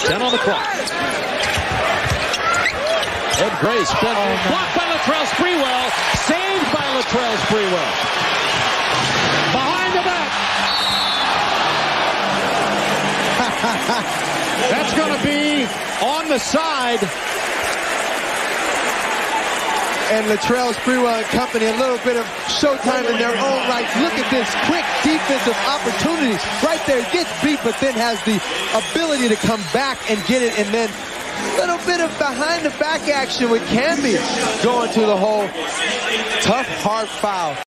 10 on the clock. Ed Gray spent blocked by Latrell Sprewell. Saved by Latrell Sprewell. Behind the back. That's going to be on the side. And Latrell Sprewell and company, a little bit of showtime in their own right. Look at this quick defensive opportunity. Right there, gets beat, but then has the ability to come back and get it. And then a little bit of behind the back action with Camby going to the hole. Tough, hard foul.